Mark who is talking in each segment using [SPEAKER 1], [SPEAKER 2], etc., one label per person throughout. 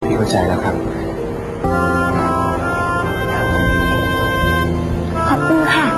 [SPEAKER 1] พี่เข้าใจแล้วครับ
[SPEAKER 2] ขอบคุณค่ะ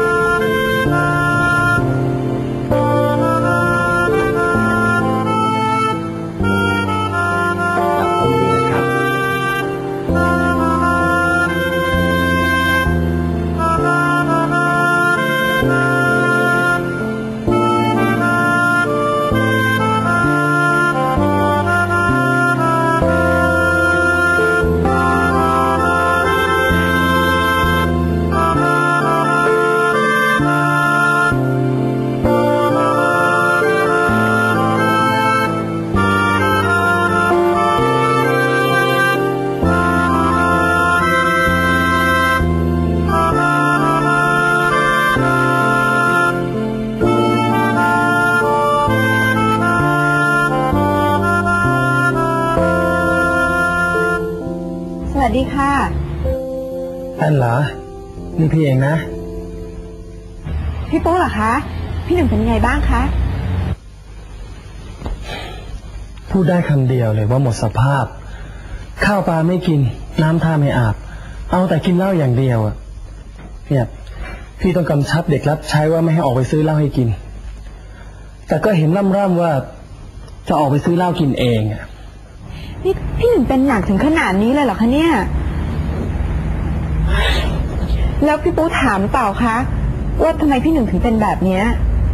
[SPEAKER 3] สวัสดีค่ะ
[SPEAKER 1] ท่านเหรอนี่พี่เองนะ
[SPEAKER 3] พี่ปุ๊เหรอคะพี่หนึ่งเป็นไงบ้างคะ
[SPEAKER 1] พูดได้คำเดียวเลยว่าหมดสภาพข้าวปลาไม่กินน้ำท่าไม่อาบเอาแต่กินเหล้าอย่างเดียวอ่ะเนี่ยพี่ต้องกำชับเด็กรับใช้ว่าไม่ให้ออกไปซื้อเหล้าให้กินแต่ก็เห็นร่ำว่าจะออกไปซื้อเหล้ากินเองอ่ะ
[SPEAKER 3] นี่พี่หนึ่งเป็นหนักถึงขนาดนี้เลยเหรอคะเนี่ยแล้วพี่ปุ๊ถามเปล่าคะว่าทำไมพี่หนึ่งถึงเป็นแบบนี้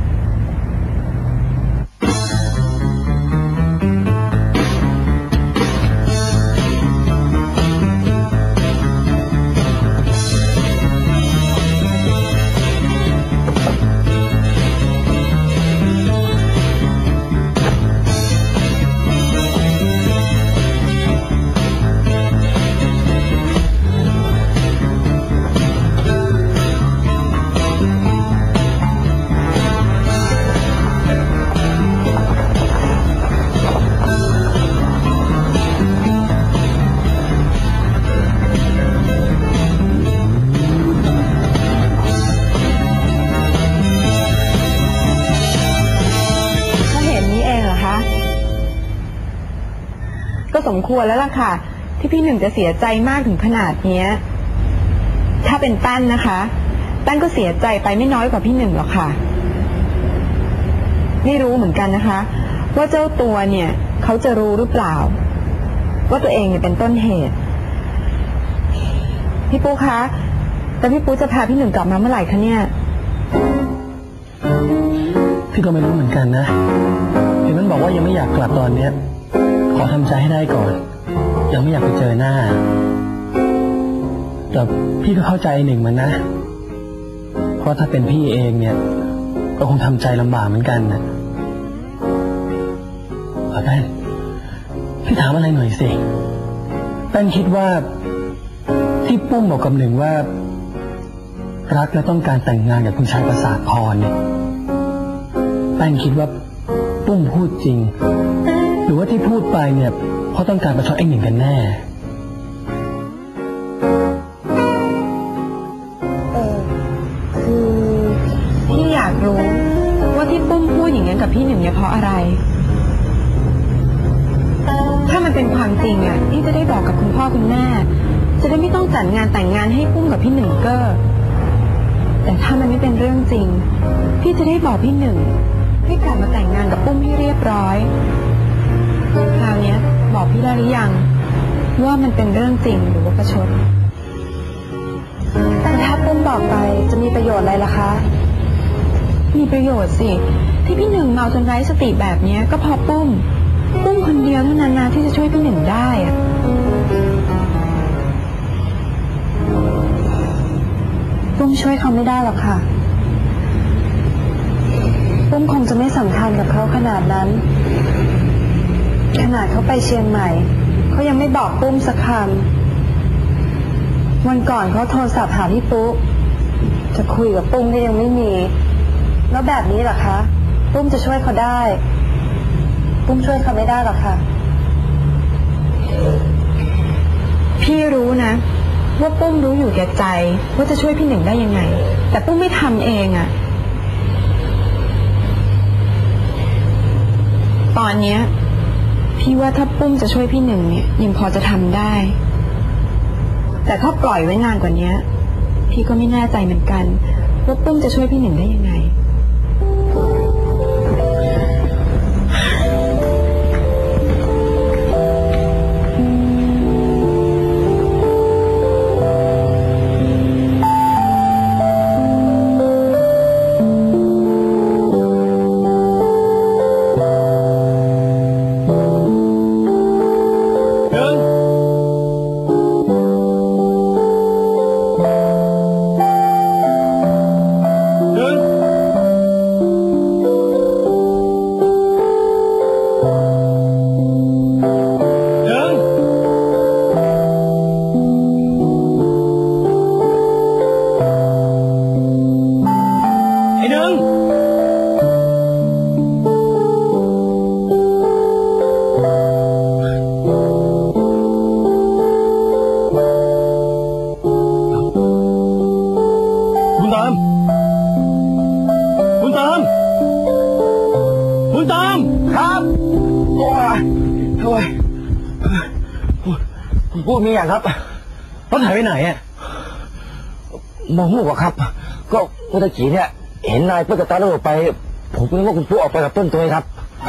[SPEAKER 3] ก็สมควรแล้วล่ะค่ะที่พี่หนึ่งจะเสียใจมากถึงขนาดนี้ถ้าเป็นตั้นนะคะตั้นก็เสียใจไปไม่น้อยกว่าพี่หนึ่งหรอกค่ะไม่รู้เหมือนกันนะคะว่าเจ้าตัวเนี่ยเขาจะรู้หรือเปล่าว่าตัวเองเนี่ยเป็นต้นเหตุพี่ปูคะแต่พี่ปูจะพาพี่หนึ่งกลับมาเมื่อไหร่คะเนี่ย
[SPEAKER 1] พี่ก็ไม่รู้เหมือนกันนะเห็นมันบอกว่ายังไม่อยากกลับตอนเนี้ยขอทำใจให้ได้ก่อนยังไม่อยากไปเจอหน้าแต่พี่ก็เข้าใจหนึ่งมันนะเพราะถ้าเป็นพี่เองเนี่ยก็คงทำใจลำบากเหมือนกันนะแป้นพี่ถามอะไรหน่อยสิแป้นคิดว่าที่ปุ้มบอกกับหนึ่งว่ารักและต้องการแต่งงานกับคุณชายประสาทพรเนี่ยแป้นคิดว่าปุ้มพูดจริงหรือว่าที่พูดไปเนี่ยเพราะต้องการประชดไอ้หนึ่งกันแน่
[SPEAKER 3] คือพี่อยากรู้ว่าที่ปุ้มพูดอย่างนั้นกับพี่หนึ่งเนี่ยเพราะอะไรถ้ามันเป็นความจริงอ่ะพี่จะได้บอกกับคุณพ่อคุณแม่จะได้ไม่ต้องจัดงานแต่งงานให้ปุ้มกับพี่หนึ่งก็แต่ถ้ามันไม่เป็นเรื่องจริงพี่จะได้บอกพี่หนึ่งให้กลับมาแต่งงานกับปุ้มให้เรียบร้อยคราวนี้บอกพี่ได้หรือยังว่ามันเป็นเรื่องจริงหรือว่าประชดแต่ถ้าปุ้มบอกไปจะมีประโยชน์อะไรล่ะคะมีประโยชน์สิที่พี่หนึ่งเมาจนไร้สติแบบนี้ก็เพราะปุ้มคนเดียวเท่านั้นนะที่จะช่วยพี่หนึ่งได้อะปุ้มช่วยเขาไม่ได้หรอกค่ะปุ้มคงจะไม่สำคัญกับเขาขนาดนั้นขนาดเขาไปเชียงใหม่เขายังไม่บอกปุ้มสักคำวันก่อนเขาโทรศัพท์หาพี่ปุ๊จะคุยกับปุ้มก็ยังไม่มีแล้วแบบนี้เหรอคะปุ้มจะช่วยเขาได้ปุ้มช่วยเขาไม่ได้หรอกค่ะพี่รู้นะว่าปุ้มรู้อยู่แก่ใจว่าจะช่วยพี่หนึ่งได้ยังไงแต่ปุ้มไม่ทำเองอะตอนนี้พี่ว่าถ้าปุ้มจะช่วยพี่หนึ่งเนี่ยยังพอจะทำได้แต่ถ้าปล่อยไว้นานกว่านี้พี่ก็ไม่แน่ใจเหมือนกันว่าปุ้มจะช่วยพี่หนึ่งได้ยังไง
[SPEAKER 1] พูดมีอย่างครับรถหายไปไหนอ่ะมองหูกครับก็เมื่อกี้เนี่ยเห็นนายเปิ้ลกับตาโดดไปผมก็นึกว่าคุณปุ๊ออกไปกับเปิ้ลตัวครับ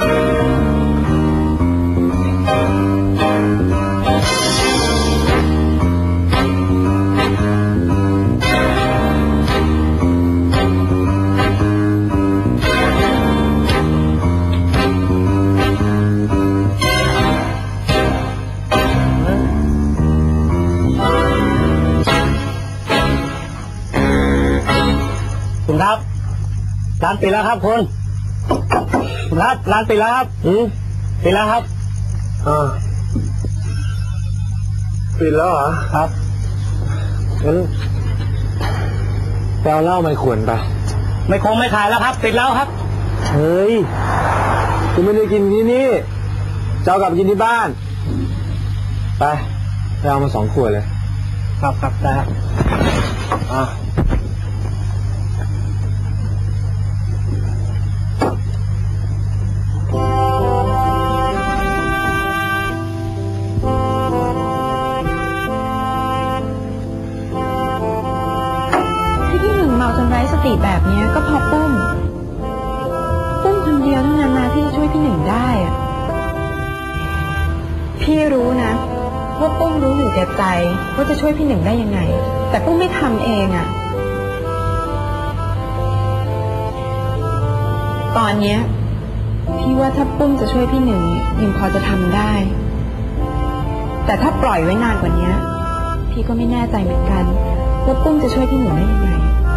[SPEAKER 1] ครับร้านปิดแล้วครับคุณครับร้านปิดแล้วครับปิดแล้วครับปิดแล้วเหรอครับงั้นแปลเหล้าไม่ขวนไปไม่คงไม่ขายแล้วครับปิดแล้วครับเฮ้ยคุณไม่ได้กินที่นี่จะเอากลับกินที่บ้านไปเอามา2 ขวดเลยครับครับได้ครับ
[SPEAKER 3] สติแบบนี้ก็เพราะปุ้มคนเดียวเท่านั้นนะที่จะช่วยพี่หนึ่งได้อะพี่รู้นะว่าปุ้มรู้อยู่แก่ใจว่าจะช่วยพี่หนึ่งได้ยังไงแต่ปุ้มไม่ทำเองอะตอนเนี้ยพี่ว่าถ้าปุ้มจะช่วยพี่หนึ่งยังพอจะทำได้แต่ถ้าปล่อยไว้นานกว่านี้พี่ก็ไม่แน่ใจเหมือนกันว่าปุ้มจะช่วยพี่หนึ่งได้ยังไง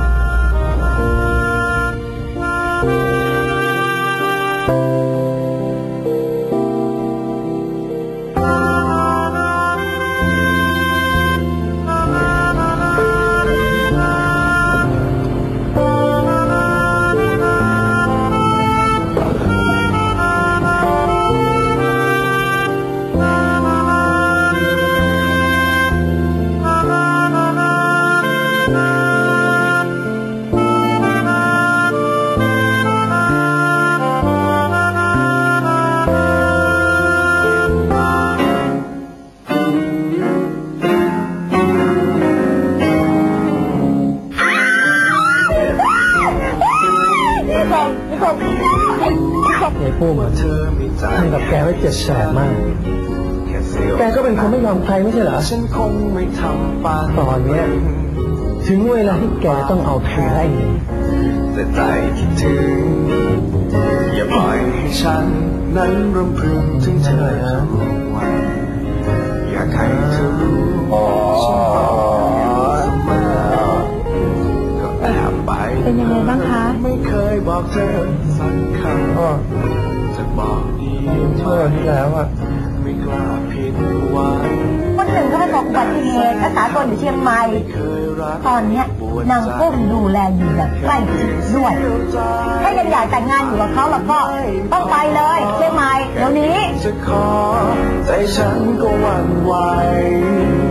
[SPEAKER 1] ไอ้ปุ้มทำกับแกไว้เจ็บแสบมากแกก็เป็นคนไม่ยอมใครไม่ใช่เหรอตอนเนี้ยถึงเวลาที่แกต้องเอาแพ้เอง
[SPEAKER 2] แต่ใจคิดถึงอย่าปล่อยให้ฉันนั้นรำพึงถึงเธอทุกวันอยากให้เธอรู้ฉันบอกเสมอก็แอบไป
[SPEAKER 3] เป็นยังไงบ้างคะ
[SPEAKER 2] ไม่เคยบอกเธอสักคำจะบอกดี
[SPEAKER 1] เมื่อที่แล้วอ่ะ
[SPEAKER 2] ไม่กล้าผิดหวัง
[SPEAKER 4] คนหนึ่งก็ไปบอกอุบัติเหตุรักษาตัวอยู่เชียงใหม่ตอนนี้นางปุ้มดูแลอยู่แบบใกล้ชิดด้วยถ้ายังอยากแต่งงานอยู่กับเขาแล้วก็ต้องไปเลยเชียงใหม่เดี๋ยวนี้
[SPEAKER 2] จะขอใจฉันก็หวั่นไหว